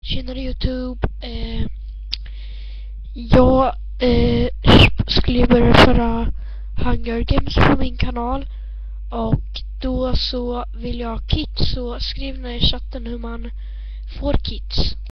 Tjenare YouTube. Jag skulle börja föra Hunger Games på min kanal. Och då så vill jag ha kits, så skriv ner i chatten hur man får kits.